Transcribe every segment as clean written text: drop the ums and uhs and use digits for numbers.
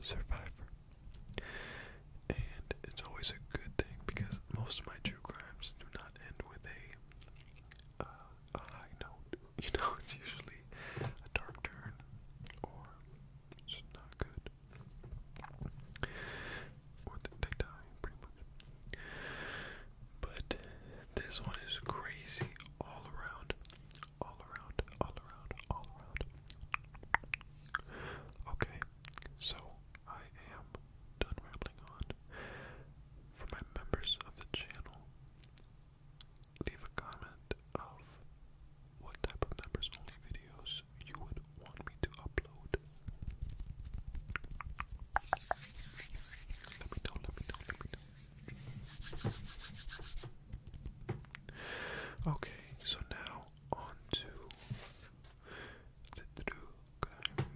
survivor. And it's always a good thing because most of my true crimes do not end with a high note. You know, it's usually a dark turn or it's not good. Or they die, pretty much. But this one is crazy all around. All around, all around, all around. Okay, so I am done rambling on. For my members of the channel, leave a comment of what type of members only videos you would want me to upload. Let me know, let me know, let me know. Okay, so now on to the true crime.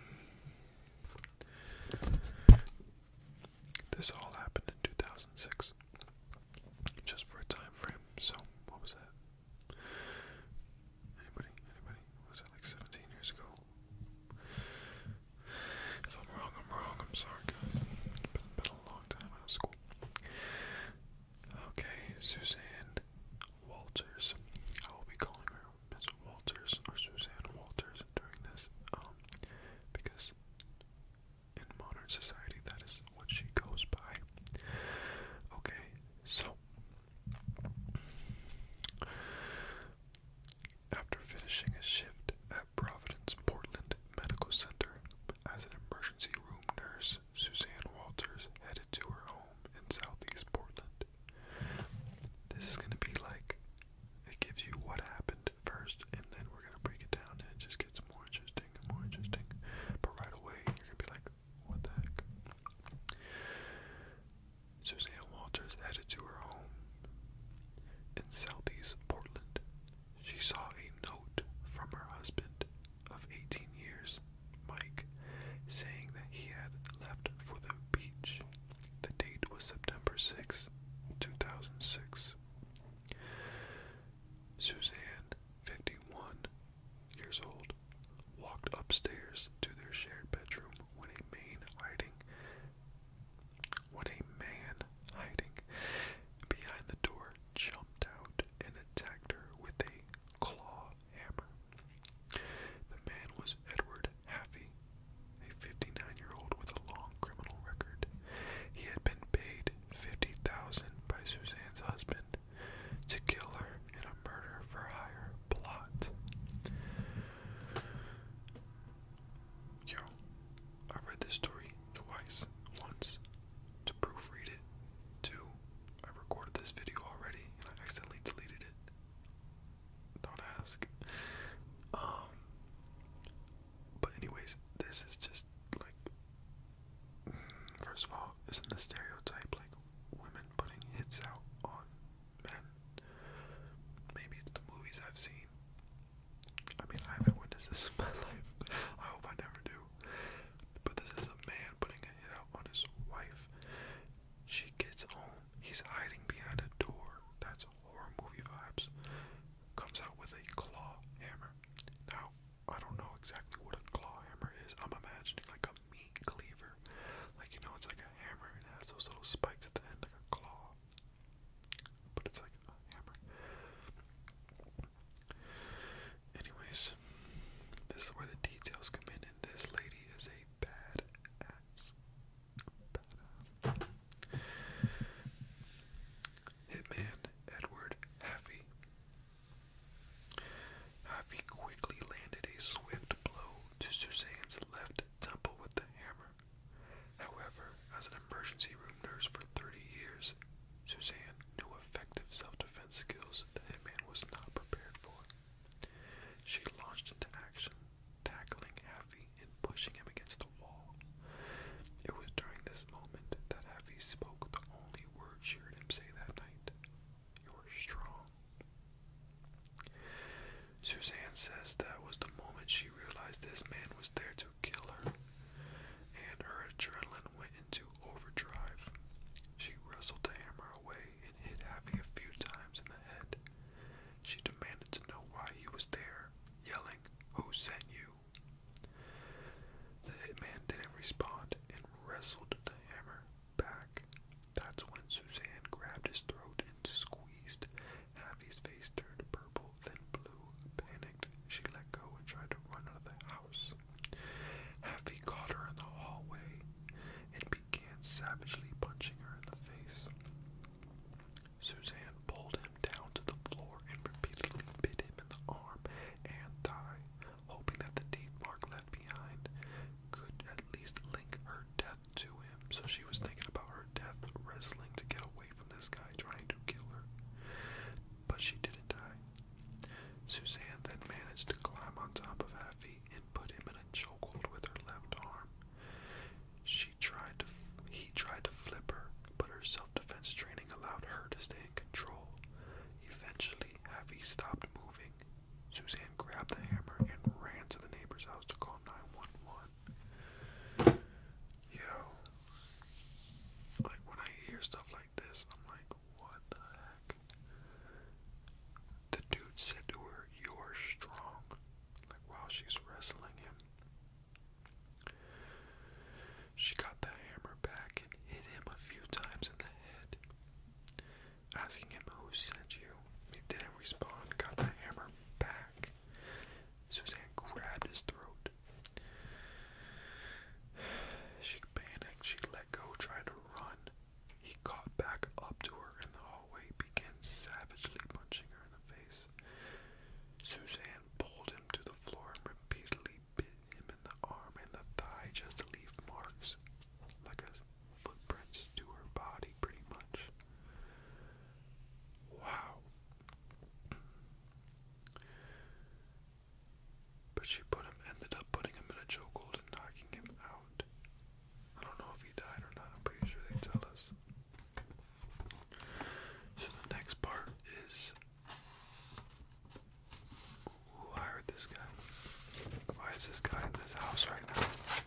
This all happened in 2006. Just for a time frame. So, what was that? Anybody? Was that like 17 years ago? If I'm wrong, I'm wrong. I'm sorry, guys. It's been a long time out of school. Okay, Suzanne Walters. I will be calling her Miss Walters or Suzanne Walters during this. Because in modern society, that is what she goes by. Okay, so after finishing a shift at Providence Portland Medical Center as an emergency room nurse, Suzanne Walters headed to her home in southeast Portland. This is going to be like, it gives you what happened first, and then we're going to break it down, and it just gets more interesting and more interesting. But right away, you're going to be like, what the heck? So she was thinking about her death, wrestling to get away from this guy trying to kill her. But she didn't die. Suzanne then managed to climb on top of Happy and put him in a chokehold with her left arm. He tried to flip her, but her self-defense training allowed her to stay in control. Eventually, Happy stopped moving. Suzanne grabbed the hammer and ran to the neighbor's house to call 911. Yo, like when I hear stuff like this, I'm like, what the heck? The dude said to her, "You're strong," like while she's wrestling him. She got the hammer back and hit him a few times in the head, asking him who sent you. He didn't respond, got the hammer back. Suzanne grabbed his throat. She panicked, she let go, tried to run. He caught back up to her in the hallway, began savagely punching her in the face. Suzanne pulled him to the floor and repeatedly bit him in the arm and the thigh just to leave marks, like a footprints to her body, pretty much. Wow. But she ended up putting him in a chokehold and knocking him out. I don't know if he died or not, I'm pretty sure they tell us. So the next part is, who hired this guy? Why is this guy in this house right now?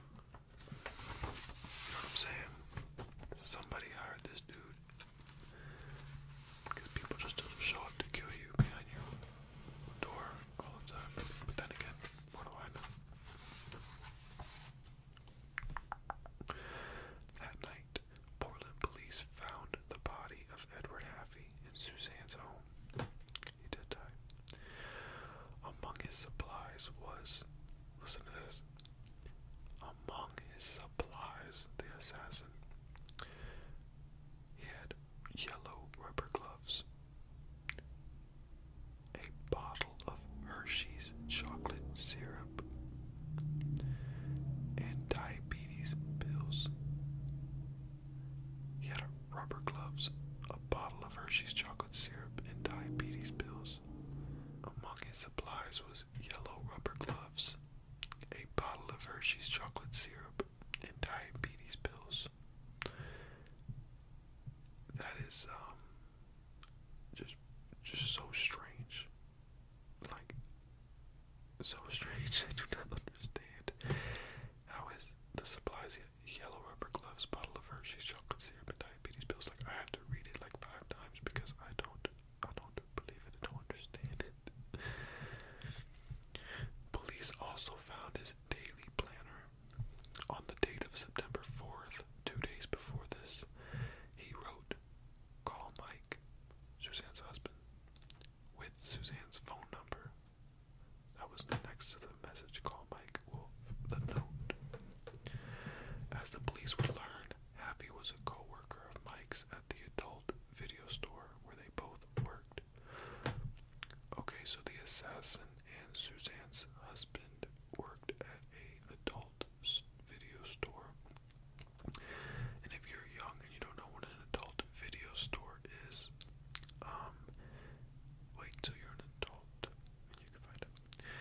You know what I'm saying? Somebody hired this dude. Because people just don't show up to kill you behind your door all the time. But then again, what do I know? That night, Portland police found the body of Edward Haffey in Suzanne's home. He did die. Among his supplies was, listen to this, among his supplies, the assassin, he had yellow rubber gloves, a bottle of Hershey's chocolate syrup, and diabetes pills. He had rubber gloves, a bottle of Hershey's chocolate syrup, and diabetes pills. Among his supplies was yellow rubber gloves, a bottle of Hershey's chocolate syrup, and diabetes pills. That is just so strange. Like, so strange. I do not understand. How is the supplies yellow rubber gloves, bottle of Hershey's chocolate syrup, and diabetes pills? Like, I have to read it like 5 times because I don't believe it. I don't understand it. Police also found his daily planner. On the date of September 4th, 2 days before this, he wrote, "Call Mike," Suzanne's husband, with Suzanne's phone number. That was next to the message, "Call Mike," well, the note. As the police would learn, Happy was a co-worker of Mike's at the adult video store where they both worked. Okay, so the assassin and Suzanne's husband worked at a adult video store. And if you're young and you don't know what an adult video store is, wait till you're an adult and you can find out.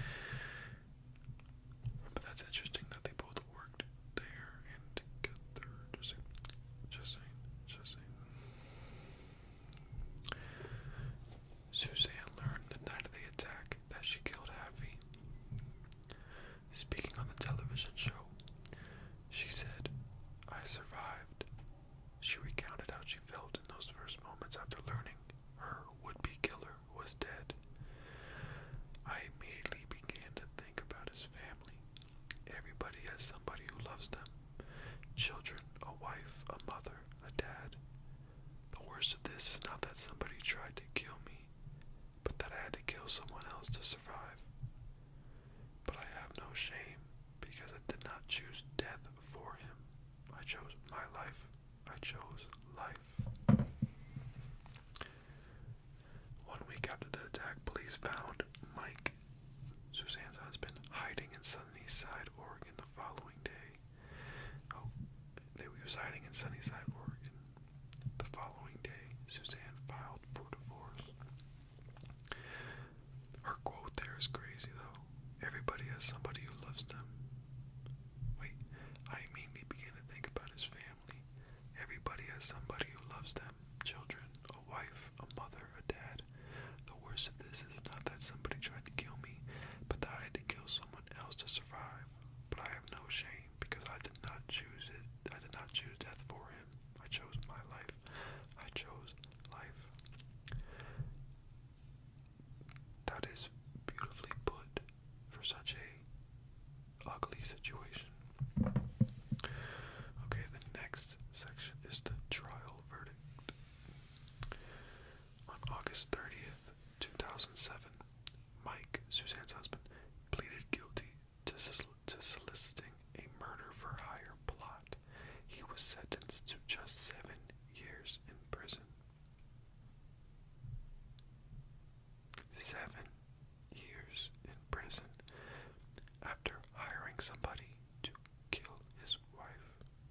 But that's interesting that they both worked there and together. Just saying. Suzanne learned the night of the attack that she killed Happy. Speaking on the television show, she said, "I survived." She recounted how she felt in those first moments after learning her would-be killer was dead. "I immediately began to think about his family. Everybody has somebody who loves them. Children, a wife, a mother, a dad. The worst of this is not that somebody tried to kill me, but that I had to kill someone else to survive. But I have no shame, because I did not choose death for him. I chose my life. I chose life." 1 week after the attack, police found Mike, Suzanne's husband, hiding in Sunnyside, Oregon the following day. He was hiding in somebody who loves them, children, a wife, a mother, a dad. The worst of this is not that somebody tried to kill me, but that I had to kill someone else to survive. But I have no shame, because I did not choose it. I did not choose death for him. I chose my life. I chose life. That is beautifully put for such a ugly situation. Okay, the next section is the trial verdict. On August 30th, 2007, Mike, Suzanne's husband, pleaded guilty to soliciting a murder-for-hire plot. He was sentenced to just 7 years in prison. 7 years in prison after hiring somebody to kill his wife.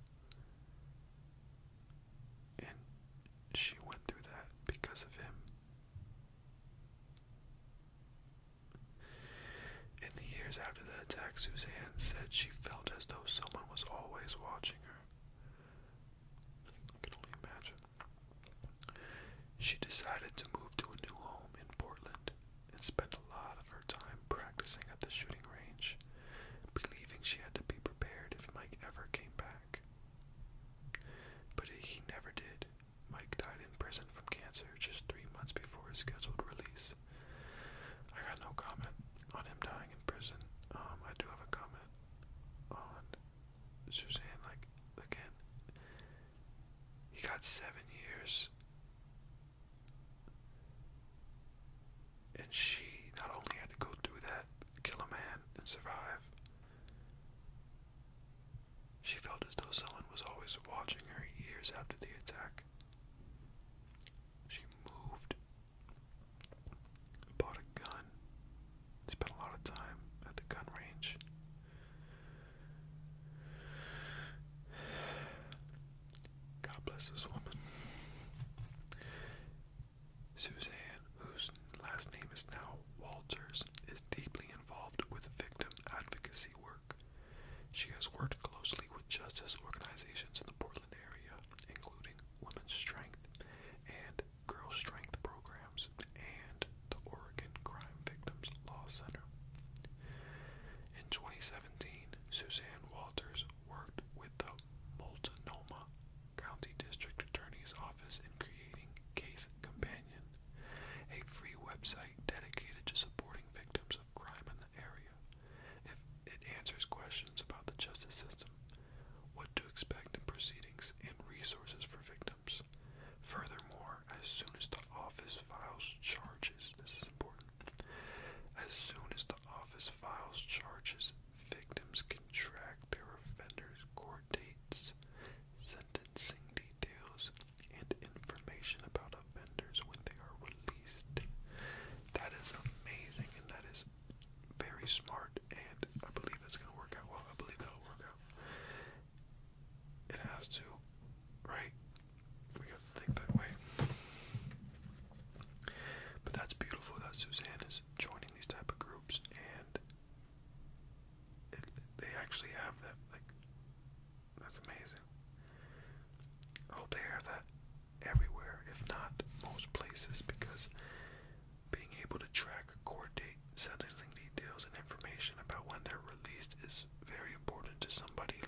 And she went through that because of him. In the years after the attack, Suzanne said she felt as though someone was always watching her. I can only imagine. She decided to move to a new home in Portland and spent a lot of her time practicing at the shooting range, believing she had to be prepared if Mike ever came back. But he never did. Mike died in prison from cancer just 3 months before his scheduled release. I got no comment on him dying in prison. I do have a comment on Suzanne. Like, again, he got 7 years. And she not only had to go through that, kill a man and survive, she felt as though someone was always watching her years after the attack. She moved, bought a gun, spent a lot of time at the gun range. God bless this woman. Suzanne, whose last name is now Walters, is deeply involved with victim advocacy work. She has worked closely with justice organizations in the Portland area, including Women's Strength and Girl Strength programs and the Oregon Crime Victims Law Center. In 2017, Suzanne Walters worked with the Multnomah County District Attorney's Office in creating Case Companion, a free website dedicated to supporting victims of crime in the area. It answers questions about the justice system, what to expect in proceedings, and resources for victims. Furthermore, as soon as the office files charges, this is important, as soon as the office files charges, victims can track their offenders' court dates, sentencing details, and information about offenders when they are released. That is amazing, and that is very smart, and I believe it's going to work out well. I believe that'll work out. It has to, right? We got to think that way. But that's beautiful that Suzanne is joining these type of groups, and they actually have that, like, that's amazing. I hope they have that everywhere, if not most places, because being able to track court date, sentencing details, and information about when they're released is very important to somebody